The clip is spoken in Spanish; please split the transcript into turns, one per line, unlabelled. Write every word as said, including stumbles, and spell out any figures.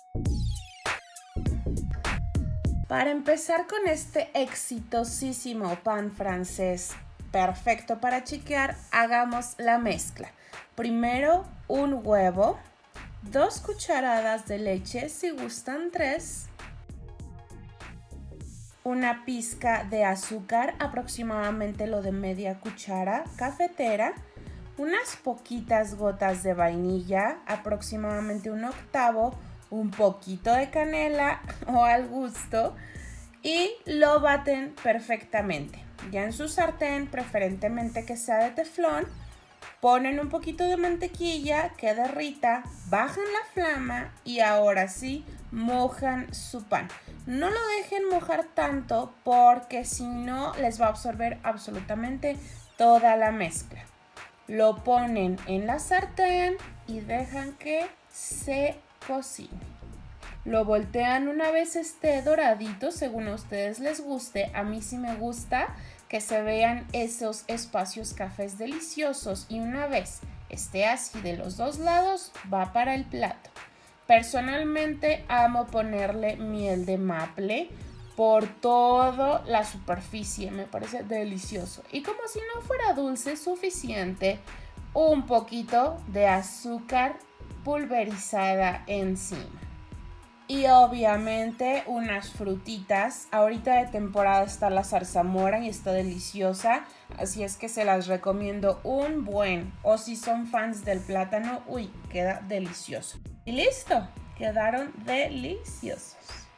Para empezar con este exitosísimo pan francés perfecto para chiquear, hagamos la mezcla. Primero un huevo, dos cucharadas de leche, si gustan tres, una pizca de azúcar, aproximadamente lo de media cuchara cafetera, unas poquitas gotas de vainilla, aproximadamente un octavo, un poquito de canela o al gusto y lo baten perfectamente. Ya en su sartén, preferentemente que sea de teflón, ponen un poquito de mantequilla que derrita, bajan la flama y ahora sí mojan su pan. No lo dejen mojar tanto porque si no les va a absorber absolutamente toda la mezcla. Lo ponen en la sartén y dejan que se cocine. Lo voltean una vez esté doradito, según a ustedes les guste. A mí sí me gusta que se vean esos espacios cafés deliciosos y una vez esté así de los dos lados, va para el plato. Personalmente amo ponerle miel de maple por toda la superficie, me parece delicioso. Y como si no fuera dulce suficiente, un poquito de azúcar pulverizada encima. Y obviamente unas frutitas. Ahorita de temporada está la zarzamora y está deliciosa, así es que se las recomiendo un buen. O si son fans del plátano, uy, queda delicioso. Y listo, quedaron deliciosos.